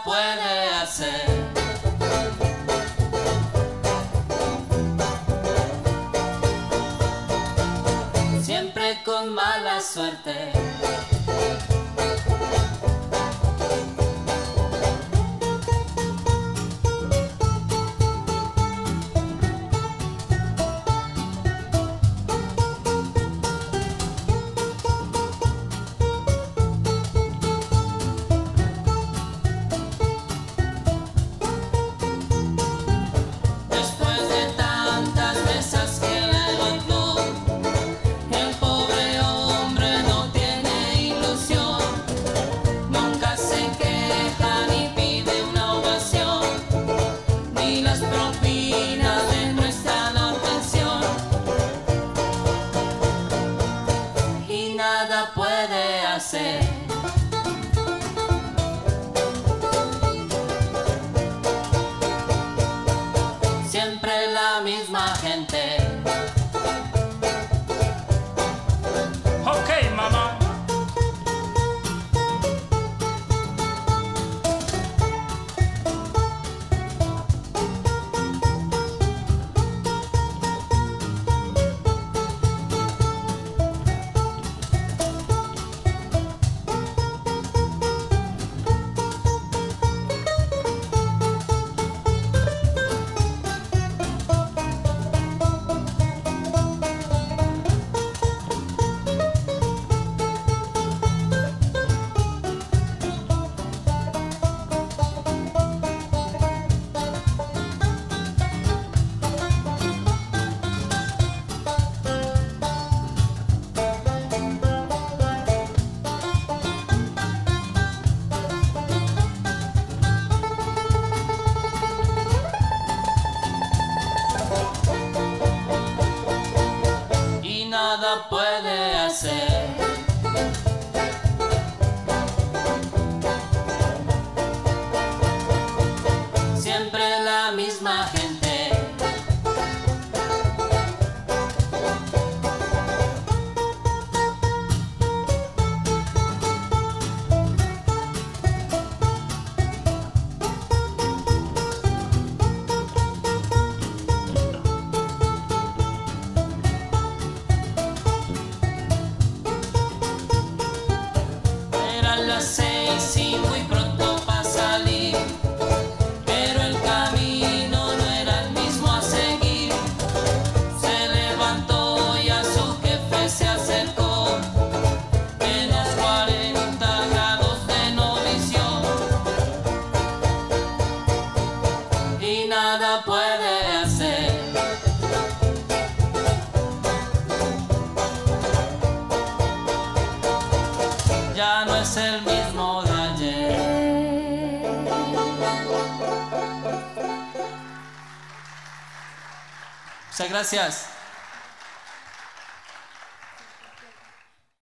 puede hacer. Siempre con mala suerte. Nada puede hacer. Siempre la misma gente. Ok, mamá. Nada puede hacer. Siempre la misma gente. Las 6 y muy pronto para salir, pero el camino no era el mismo a seguir. Se levantó y a su jefe se acercó, menos 40 grados de novisión, y nada puede hacer. Ya no es el mismo de ayer. Muchas gracias.